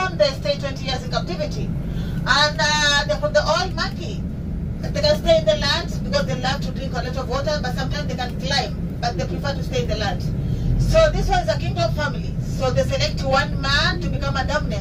some they stay 20 years in captivity. And they're all monkey. They can stay in the land because they love to drink a lot of water, but sometimes they can climb, but they prefer to stay in the land. So this one is a kingdom family. So they select one man to become a dominant.